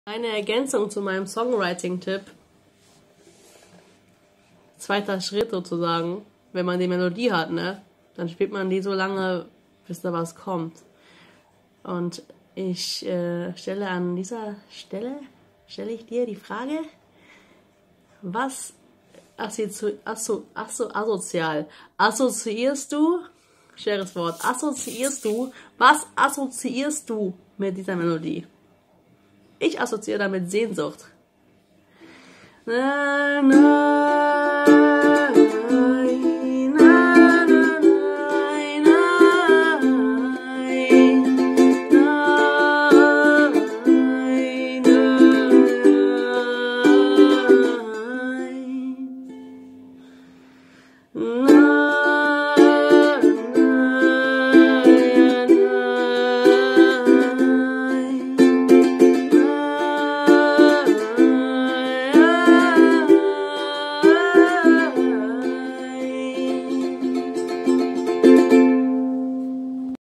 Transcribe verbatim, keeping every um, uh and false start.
Eine Ergänzung zu meinem Songwriting-Tipp. Zweiter Schritt sozusagen, wenn man die Melodie hat, ne? Dann spielt man die so lange, bis da was kommt. Und ich äh, stelle an dieser Stelle, stelle ich dir die Frage, was assozi asso asso asozial assoziierst du, schweres Wort, assoziierst du, was assoziierst du mit dieser Melodie? Ich assoziiere damit Sehnsucht. Na, na.